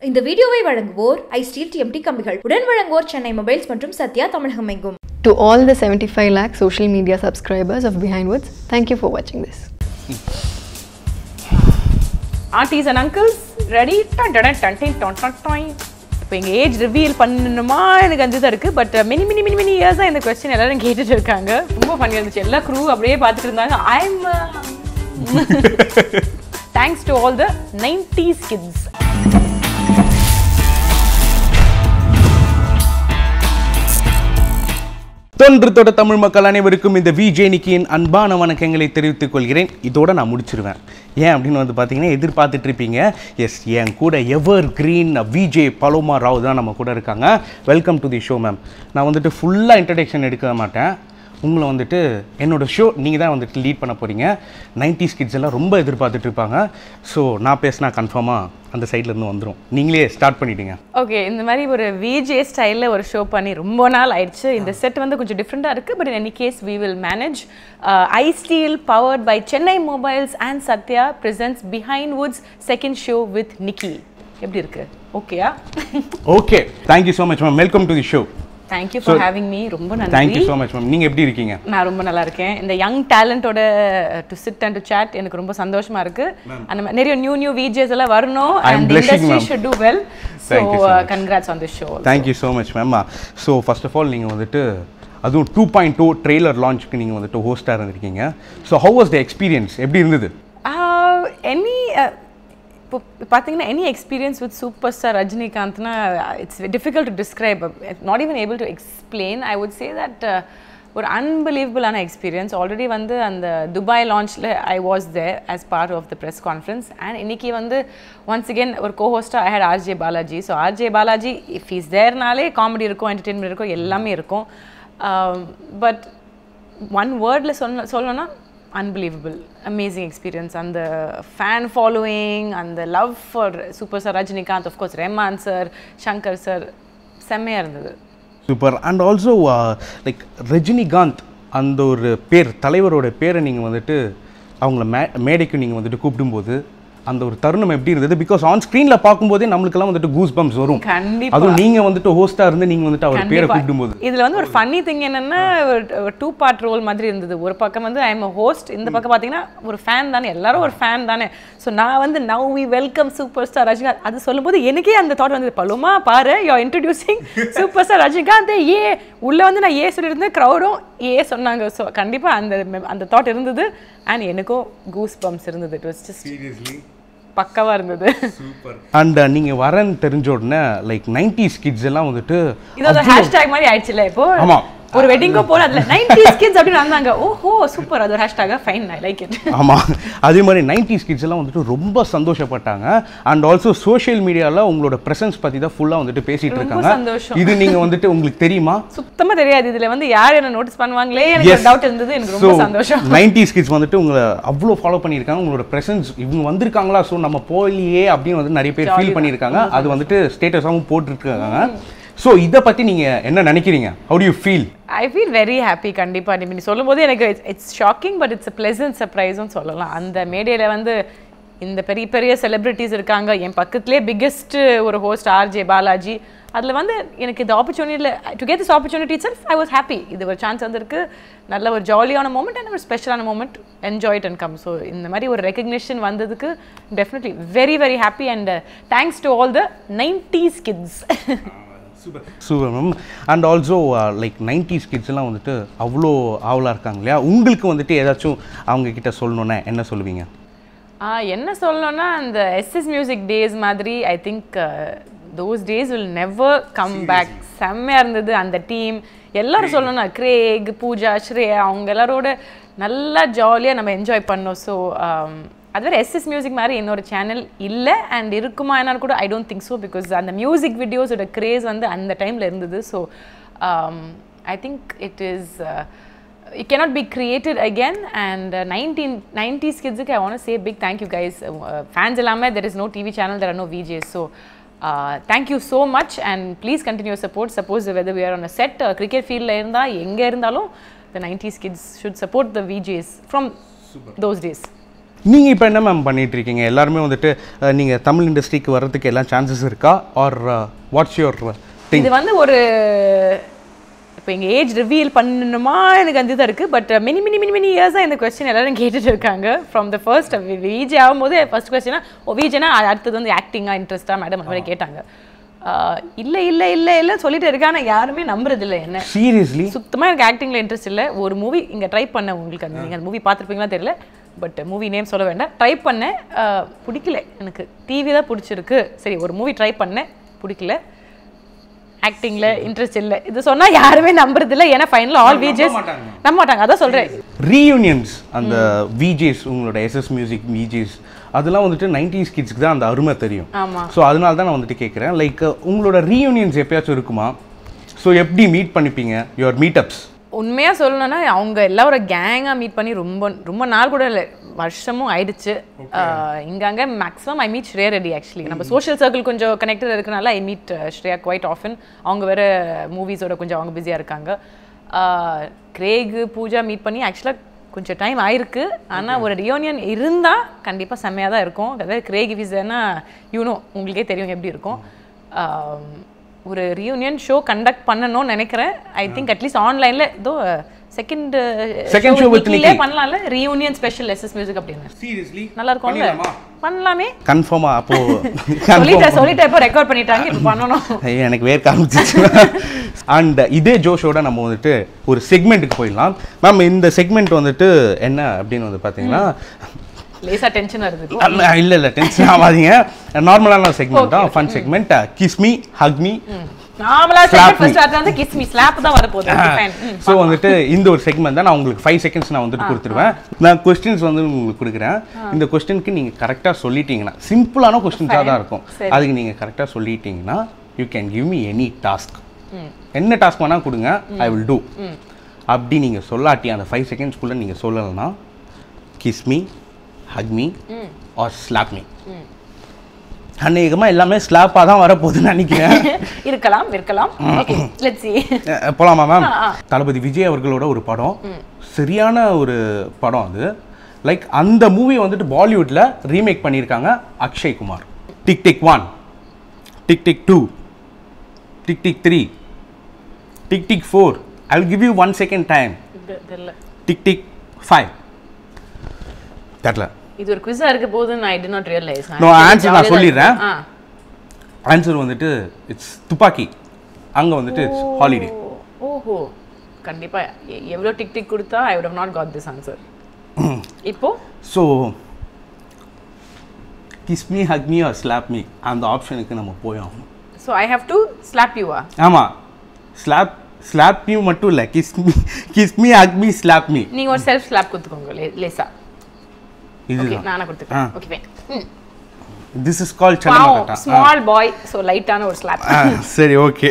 இந்த வீடியோவை வழங்குவோர் iSteel TMT கம்பிகள், உடன் வழங்குவோர் சென்னை மொபைல்ஸ் மற்றும் Sathya தமிழகமெங்கும். To all the 75 lakh social media subscribers of Behind Woods, thank you for watching this. Aunties and uncles, ready? இப்போ எங்கள் ஏஜ் ரிவீல் பண்ணணுமா எனக்கு அஞ்சுதான் இருக்குது. பட் many இயர்ஸாக இந்த கொஸ்டின் எல்லாரும் கேட்டுட்டு இருக்காங்க. ரொம்ப ஃபன்னியாக இருந்துச்சு. எல்லா க்ரூ அப்படியே பார்த்துட்டு இருந்தாங்க. Thanks to all the 90s kids. தொன்று தமிழ் மக்கள் அனைவருக்கும் இந்த விஜய் நிக்கியின் அன்பான வணக்கங்களை தெரிவித்துக் கொள்கிறேன். இதோட நான் முடிச்சிருவேன். ஏன் அப்படின்னு வந்து பார்த்தீங்கன்னா எதிர்பார்த்துட்டு இருப்பீங்க. எஸ், என் கூட ever green VJ Paloma Rao தான் நம்ம கூட இருக்காங்க. Welcome to the show ma'am. நான் வந்துட்டு ஃபுல்லாக இன்ட்ரடக்ஷன் எடுக்க மாட்டேன். உங்களை வந்துட்டு என்னோடய ஷோ நீங்கள் தான் வந்துட்டு லீட் பண்ண போகிறீங்க. 90s கிட்ஸ் எல்லாம் ரொம்ப எதிர்பார்த்துட்டு இருப்பாங்க. ஸோ நான் பேசினா கன்ஃபார்மாக அந்த சைட்லேருந்து வந்துடும். நீங்களே ஸ்டார்ட் பண்ணிவிடுங்க. ஓகே, இந்த மாதிரி ஒரு விஜே ஸ்டைலில் ஒரு ஷோ பண்ணி ரொம்ப நாள் ஆயிடுச்சு. இந்த செட் வந்து கொஞ்சம் டிஃப்ரெண்ட்டாக இருக்குது. But in any case we will manage. iSteel powered by Chennai mobiles and Sathya presents Behind Woods Second Show with Nikki. எப்படி இருக்கு? ஓகேயா? Okay, thank you so much ma'am. Welcome to the show. Thank you for having me. ரொம்ப நன்றி. Thank you so much ma'am. நீங்க எப்படி இருக்கீங்க? நான் ரொம்ப நல்லா இருக்கேன். இந்த யங் டேலண்டோட to sit and to chat எனக்கு ரொம்ப சந்தோஷமா இருக்கு. அந்த நிறைய நியூ VJs எல்லாம் வரணும் and the industry should do well. So congrats on this show. Thank you so much ma'am. So first of all நீங்க வந்துட்டு அதுவும் 2.2 ட்ரெய்லர் லான்ச்சுக்கு நீங்க வந்துட்டு ஹோஸ்டா இருந்திருக்கீங்க. So how was the experience? எப்படி இருந்தது? பார்த்தீங்கன்னா any experience with superstar ரஜினிகாந்த்னா it's difficult to describe, not even able to explain. I would say that ஒரு அன்பிலீவபிளான எக்ஸ்பீரியன்ஸ். ஆல்ரெடி வந்து அந்த துபாய் லான்ச்சில் I was there as part of the press conference. And இன்றைக்கி வந்து once again ஒரு கோஹோஸ்டாக I had RJ Balaji. So RJ Balaji if is தேர்னாலே comedy இருக்கும், என்டர்டெயின்மெண்ட் இருக்கும், எல்லாமே இருக்கும். பட் ஒன் வேர்டில் சொல்லணும்னா unbelievable, amazing experience. And the fan following and the love for superstar Rajinikanth, of course Rahman sir, Shankar sir, செம்மையா இருந்தது. Super. And also like Rajinikanth அந்த ஒரு பேர், தலைவரோட பேரை நீங்கள் வந்துட்டு அவங்கள மேடைக்கு நீங்கள் வந்துட்டு கூப்பிடும்போது அந்த ஒரு தருணம் எப்படி இருந்தது? பிகாஸ் ஆன் ஸ்க்ரீனில் பார்க்கும்போதே நம்மளுக்கெல்லாம் வந்துட்டு கூஸ் பம்ப்ஸ் வரும். கண்டிப்பாக. அதுவும் நீங்கள் வந்துட்டு ஹோஸ்டாக இருந்து நீங்கள் வந்துட்டு அவர் பேரை கூப்பிடும்போது இதில் வந்து ஒரு ஃபன்னி திங் என்னென்னா ஒரு 2 part ரோல் மாதிரி இருந்தது. ஒரு பக்கம் வந்து ஐ எம் அ ஹோஸ்ட், இந்த பக்கம் பார்த்தீங்கன்னா ஒரு ஃபேன் தானே, எல்லாரும் ஒரு ஃபேன் தானே. ஸோ நான் வந்து now we welcome super star Rajinikanth அது சொல்லும்போது எனக்கே அந்த தாட் வந்தது. பலோமா பாரு, you are introducing super star Rajinikanth. உள்ளே வந்து நான் சொல்லியிருந்தேன், க்ரௌடும் சொன்னாங்க. ஸோ கண்டிப்பாக அந்த தாட் இருந்தது. அண்ட் எனக்கும் கூஸ் பம்ப்ஸ் இருந்தது. இட் வாஸ் ஜஸ்ட் பக்கவா இருந்தது. சூப்பர். அண்ட் நீங்க வரன்னு தெரிஞ்ச உடனே லைக் 90s கிட்ஸ் எல்லாம் வந்துட்டு இது ஒரு ஹேஷ்டேக் மாதிரி ஆயிடுச்சுல. இப்போ ஆமா, ஒரு வெட்டிங்கோ போல அதுல 90s கிட்ஸ் அப்படி வந்தாங்க. ஓஹோ சூப்பர், அது ஒரு hashtag. Fine, I like it. ஆமா, அதே மாதிரி 90s கிட்ஸ் எல்லாம் வந்துட்டு ரொம்ப சந்தோஷப்பட்டாங்க. அண்ட் ஆல்சோ சோஷியல் மீடியால உங்களோட பிரசன்ஸ் பத்தி தான் ஃபுல்லா வந்துட்டு பேசிட்டு இருக்காங்க. இது நீங்க வந்துட்டு உங்களுக்கு தெரியுமா? சுத்தமா தெரியாது. இதுல வந்து யார் என்ன நோட்டீஸ் பண்ணுவாங்களே எனக்கு ஒரு டவுட் இருந்தது. எனக்கு ரொம்ப சந்தோஷம். 90s கிட்ஸ் வந்துட்டு உங்களை அவ்வளோ ஃபாலோ பண்ணியிருக்காங்க. உங்களோட பிரசன்ஸ் இவங்க வந்திருக்காங்களா, ஸோ நம்ம போலியே அப்படின்னு வந்து நிறைய பேர் ஃபீல் பண்ணியிருக்காங்க. அது வந்துட்டு ஸ்டேட்டஸாகவும் போட்டுருக்காங்க. ஸோ இதை பற்றி நீங்கள் என்ன நினைக்கிறீங்க? How do you feel? I feel very happy. கண்டிப்பாக நீ சொல்லும்போது எனக்கு it's shocking, but it's a pleasant சர்ப்ரைஸ்னு சொல்லலாம். அந்த மேடையில் வந்து இந்த பெரிய செலிப்ரிட்டிஸ் இருக்காங்க. என் பக்கத்துலேயே பிக்கெஸ்ட் ஒரு ஹோஸ்ட் RJ பாலாஜி. அதில் வந்து எனக்கு இந்த ஆப்பர்ச்சுனிட்டியில் to get this opportunity itself I was happy. இது ஒரு சான்ஸ் வந்திருக்கு, நல்ல ஒரு ஜாலியான மூமெண்ட் அண்ட் ஒரு ஸ்பெஷலான moment. Enjoy it and come. So இந்த மாதிரி ஒரு ரெகக்னிஷன் வந்ததுக்கு definitely very happy. And thanks to all the 90s kids. Super ma'am. And also like 90s kids எல்லாம் வந்துட்டு அவ்வளோ ஆவலாக இருக்காங்க இல்லையா? உங்களுக்கு வந்துட்டு ஏதாச்சும் அவங்க கிட்ட சொல்லணுன்னா என்ன சொல்லுவீங்க? என்ன சொல்லணும்னா அந்த SS மியூசிக் டேஸ் மாதிரி I think those days will never come back. செம்மையாக இருந்தது. அந்த டீம் எல்லாரும் சொல்லணும்னா கிரேக், பூஜா, ஸ்ரேயா அவங்க எல்லாரோட நல்லா ஜாலியாக நம்ம என்ஜாய் பண்ணோம். ஸோ அது வேறு SS மியூசிக் மாதிரி இன்னொரு சேனல் இல்லை. அண்ட் இருக்குமா என்னன்னு கூட I don't think so. Because அந்த மியூசிக் வீடியோஸோட கிரேஸ் வந்து அந்த டைமில் இருந்தது. So I think it is it cannot be created again. And 90s kids I want to say big thank you guys. Fans illama there is no TV channel, there are no VJs. So thank you so much and please continue your support. Suppose whether we are on a set cricket field la irundha enga irundhalum the 90s kids should support the VJs from those days. நீங்கள் இப்போ என்ன ma'am பண்ணிட்டு இருக்கீங்க? எல்லாருமே வந்துட்டு நீங்கள் தமிழ் இண்டஸ்ட்ரிக்கு வர்றதுக்கு எல்லாம் சான்சஸ் இருக்கா ஆர் வாட்ஸ் யுவர் திங்? இது வந்து ஒரு இப்போ எங்கள் ஏஜ் ரிவீல் பண்ணணுமா எனக்கு அந்த இதாக இருக்குது. பட் மெனி இயர்ஸாக இந்த கொஸ்டின் எல்லாரும் கேட்டுட்டு இருக்காங்க. ஃப்ரம் த ஃபர்ஸ்ட் விஜே ஆகும்போது ஃபர்ஸ்ட் கொஸ்டினா விஜேனா அடுத்தது வந்து ஆக்டிங்காக இன்ட்ரெஸ்ட்டாக மேடம் அந்த மாதிரி கேட்டாங்க. இல்லை சொல்லிட்டு இருக்காங்க. ஆனால் யாருமே நம்புறது இல்லை என்ன. சீரியஸ்லி சுத்தமாக எனக்கு ஆக்டிங்கில் இன்ட்ரெஸ்ட் இல்லை. ஒரு மூவி இங்கே ட்ரை பண்ணேன். உங்களுக்கு நீங்கள் அந்த மூவி பார்த்துருப்பீங்களா தெரியல. பட் மூவி நேம் சொல்ல வேண்டாம். ட்ரை பண்ணேன், பிடிக்கல. எனக்கு டிவி தான் பிடிச்சிருக்கு. சரி ஒரு மூவி ட்ரை பண்ணேன், பிடிக்கல. ஆக்டிங்ல இன்ட்ரெஸ்ட் இல்லை. இது சொன்னா யாருமே நம்புறது இல்லை. ஏன்னா ஃபைனல் ஆல் விஜேஸ் நம்ப மாட்டாங்க. அதான் சொல்றேன். ரீயூனியன்ஸ் அந்த விஜேஸ் உங்களோட எஸ்எஸ் மியூசிக் விஜேஸ் அதெல்லாம் வந்துட்டு 90s கிட்ஸ்க்கு தான் அந்த அருமை தெரியும். ஸோ அதனால தான் நான் வந்துட்டு கேட்குறேன். லைக் உங்களோட ரீயூனியன்ஸ் எப்பயாச்சும் இருக்குமா? ஸோ எப்படி மீட் பண்ணிப்பீங்க யுவர் மீட்டப்ஸ்? உண்மையாக சொல்லணும்னா அவங்க எல்லாரும் கேங்காக மீட் பண்ணி ரொம்ப நாள் கூட இல்லை, வருஷமும் ஆயிடுச்சு. இங்கே maximum I meet Shreya Reddy. Actually நம்ம சோஷியல் சர்க்கிள் கொஞ்சம் கனெக்டட் இருக்கனால I meet Shreya quite often. அவங்க வேறு மூவிஸோட கொஞ்சம் அவங்க பிஸியாக இருக்காங்க. கிரேகு பூஜா மீட் பண்ணி ஆக்சுவலாக கொஞ்சம் டைம் ஆயிருக்கு. ஆனால் ஒரு ரியூனியன் இருந்தால் கண்டிப்பாக செம்மையாக தான் இருக்கும். அதாவது கிரேக் விசேன்னா யூனோ உங்களுக்கே தெரியும் எப்படி இருக்கும். ஒரு ரியூனியன் ஷோ கண்டக்ட் பண்ணணும்னு நினைக்கிறேன். ஐ திங்க் அட்லீஸ்ட் ஆன்லைனில் ஏதோ செகண்ட் ஷோ வித்லே பண்ணலாம்ல, ரியூனியன் ஸ்பெஷல் எஸ்எஸ் மியூசிக் அப்படின்னு. சீரியஸ்லி நல்லா இருக்கும்ல? பண்ணலாமே. கன்ஃபார்மா? அப்போ சொல்லிட்டேன் இப்போ ரெக்கார்ட் பண்ணிட்டாங்க, இப்போ பண்ணணும். எனக்கு வேர்க்க ஆரம்பிச்சிச்சு. அண்ட் இதே ஜோஷோட நம்ம வந்துட்டு ஒரு செக்மெண்ட்டுக்கு போயிடலாம். மேம் இந்த செக்மெண்ட் வந்துட்டு என்ன அப்படின்னு வந்து பார்த்தீங்கன்னா லேசா டென்ஷன் வருது. இல்ல டென்ஷன் ஆகாதீங்க. நார்மலான செக்மெண்ட் தான், fun segment. Kiss me, hug me. நார்மலா செக்மெண்ட் ஃபர்ஸ்ட் ஸ்டார்ட் வந்து கிஸ் மீ ஸ்லாப் தான் வர போகுது. ஃபைன். சோ வந்துட்டு இந்த ஒரு செக்மெண்ட் தான் நான் உங்களுக்கு 5 செகண்ட்ஸ் நான் வந்துட்டு கொடுத்துருவேன். நான் क्वेश्चंस வந்து உங்களுக்கு கொடுக்குறேன். இந்த क्वेश्चनக்கு நீங்க கரெக்ட்டா சொல்லிட்டீங்கன்னா, சிம்பிளான क्वेश्चंஸா தான் இருக்கும். அதுக்கு நீங்க கரெக்ட்டா சொல்லிட்டீங்கன்னா you can give me any task. என்ன டாஸ்க் வேணா கொடுங்க, I will do. அப்படி நீங்க சொல்லாட்டி அந்த 5 செகண்ட்ஸ்க்குள்ள நீங்க சொல்லலனா kiss me, hug me or slap me. அநேகமா எல்லாமே ஸ்லாப்பா தான் வர போகுதுன்னு நினைக்கிறேன். இருக்கலாம். Okay let's see. போலாமா மேம்? தளபதி விஜய் அவர்களோட ஒரு படம், சரியான ஒரு படம் அது. லைக் அந்த மூவி வந்துட்டு பாலிவுட்ல ரீமேக் பண்ணியிருக்காங்க Akshay Kumar. Tick tick 1, tick tick 2, tick tick 3, tick tick 4. I will give you 1 second time. Tick tick 5. தெரியல. இது ஒரு குவிஸா இருக்க போதுன்னு I did not realize. No answer நான் சொல்லிடுறேன். ஆன்சர் வந்துட்டு இட்ஸ் துப்பாக்கி. அங்க வந்துட்டு இட்ஸ் ஹாலிடே. ஓஹோ, கண்டிப்பா எவ்வளோ டிக் டிக் கொடுத்தா I would have not got this answer. இப்போ so kiss me, hug me or slap me அந்த ஆப்ஷனுக்கு நம்ம போய் ஆகணும். So I have to slap you. ஆமா, ஸ்லாப் மீ மட்டும் இல்லை, kiss me hug me slap me. நீங்க ஒரு செல்ஃப் ஸ்லாப் கொடுத்துக்கோங்க லேசா. ஓகே நானா கொடுத்துக்கிறேன். Okay fine. This is called Channamakata. Small boy, so லைட்டான ஒரு ஸ்லாப். சரி ஓகே.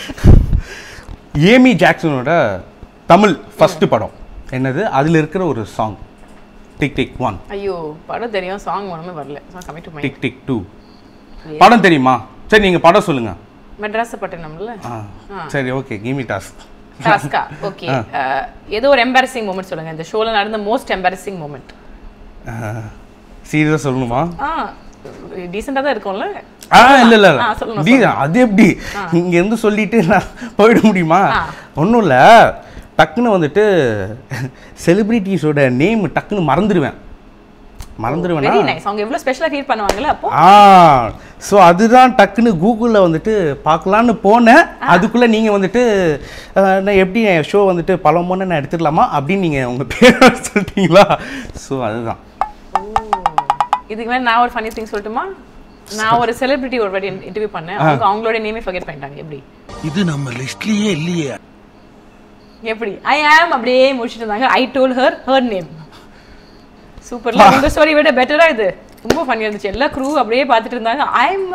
ஏமி ஜாக்சனோட தமிழ் ஃபர்ஸ்ட் படம் என்னது? அதுல இருக்கிற ஒரு சாங் டிக் டிக் 1. ஐயோ படம் தெரியும், சாங் ஒண்ணுமே வரல. Song commit to mind. Tick tick 2. படம் தெரியுமா? சரி நீங்க படம் சொல்லுங்க. மெட்ராஸ் பட்டணம்ல. சரி ஓகே, கிவ் மீ டாஸ்க். டாஸ்கா? ஓகே. ஏதோ ஒரு எம்பாரசிங் மொமெண்ட் சொல்லுங்க. இந்த ஷோல நடந்த மோஸ்ட் எம்பாரசிங் மொமெண்ட். சீரியஸா சொல்லணுமா? டீசெண்டா தான் இருக்கும்ல. இல்ல அது எப்படி இங்க இருந்து சொல்லிட்டு நான் போயிட முடியுமா? ஒன்றும் இல்லை, டக்குன்னு வந்துட்டு செலிபிரிட்டிஸோட நேம் டக்குன்னு மறந்துடுவேன். Very nice. அவங்க எவ்வளவு ஸ்பெஷலா ஃபீல் பண்ணுவாங்கல அப்போ. ஸோ அதுதான் டக்குன்னு கூகுளில் வந்துட்டு பார்க்கலான்னு போனேன். அதுக்குள்ளே நீங்கள் வந்துட்டு நான் எப்படி ஷோ வந்துட்டு பலமோன்னு நான் எடுத்துடலாமா அப்படின்னு நீங்கள் உங்கள் பேர் சொல்லிட்டீங்களா? ஸோ அதுதான். இதுக்கு மேலே நான் ஒரு ஃபன்னி திங் சொல்லட்டுமா? நான் ஒரு செலிபிரிட்டி ஒரு வாட்டி இன்டர்வியூ பண்ணேன். அவங்களோட நேமே ஃபர்கெட் பண்ணிட்டாங்க. எப்படி? இது நம்ம லிஸ்ட்லயே இல்லையே. எப்படி? ஐ ஆம் அப்படியே முடிச்சிட்டு இருந்தாங்க. I told her name. சூப்பர்ல. உங்க ஸ்டோரி விட பெட்டரா இது. ரொம்ப ஃபன்னியா இருந்துச்சு. எல்லா க்ரூ அப்படியே பார்த்துட்டு இருந்தாங்க. ஐ அம்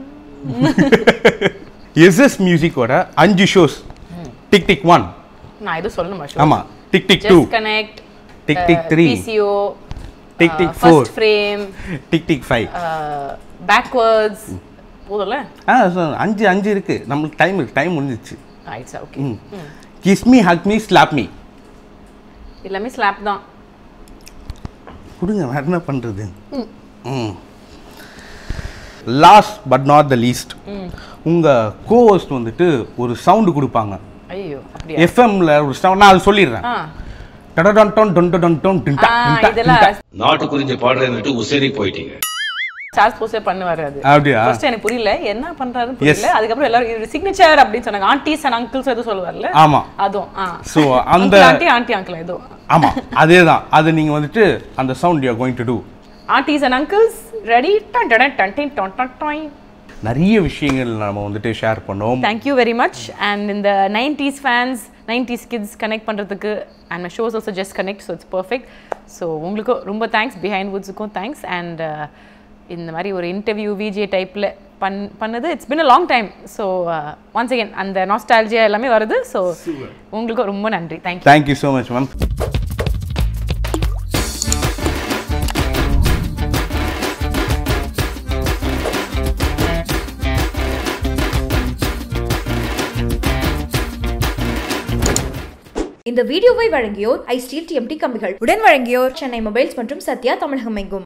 எஸ்எஸ் மியூசிக்கோட 5 ஷோஸ். Tick tick 1. நான் இது சொல்லணுமா? ஆமா. Tick tick 2. Just connect. Tick tick 3. PCO. Tick tick 4. First frame. Tick tick 5. Backwards. போதல? 5 இருக்கு. நமக்கு டைம் முடிஞ்சிச்சு. Right sir. Okay. Kiss me, hug me, slap me. எல்லாமே ஸ்லாப் தான். கொடுங்க, வேற என்ன பண்ணுறது. Last but not the least, உங்கள் கோஹோஸ்ட் வந்துட்டு ஒரு சவுண்டு கொடுப்பாங்க. ஐயோ, எஃப்எம்ல ஒரு சவுண்ட், நான் அது சொல்லிடுறேன். நாட்டு குறிஞ்சி பாடுறேன்னு உசேரி போயிட்டீங்க. சார்ஜ் போஸ்டே பண்ணுவாரு. அது அப்படியா? ஃபர்ஸ்ட் எனக்கு புரியல என்ன பண்றாருன்னு புரியல. அதுக்கு அப்புறம் எல்லாரும் சிக்னேச்சர் அப்படி சொன்னாங்க. ஆன்ட்டிஸ் அண்ட் அங்கிள்ஸ் எது சொல்லுவார்ல. ஆமா, அதுவும் சோ அந்த ஆன்ட்டி அங்கிள் ஏதோ. ஆமா, அதேதான். அது நீங்க வந்துட்டு அந்த sound you are going to do. Aunties and uncles ready டன் டன் டன் டன் டன் டன் டன். நிறைய விஷயங்கள் நாம வந்துட்டு ஷேர் பண்ணோம். Thank you very much. And in the 90s fans, 90s kids connect பண்றதுக்கு, and my shows also just connect, so it's perfect. So உங்களுக்கு ரொம்ப thanks, behind woods-க்கும் thanks. And இந்த மாதிரி ஒரு இன்டர்வியூ விஜே டைப்ல பண்ணது, it's been a long time. So once again அந்த nostalgia எல்லாமே வருது. So உங்களுக்கு ரொம்ப நன்றி. Thank you so much, ma'am. இந்த வீடியோவை வழங்கியோர் ஐ ஸ்டீல் டிஎம்டி கம்பிகள். உடன் வழங்கியோர் சென்னை மொபைல்ஸ் மற்றும் சத்யா தமிழகம் எங்கும்.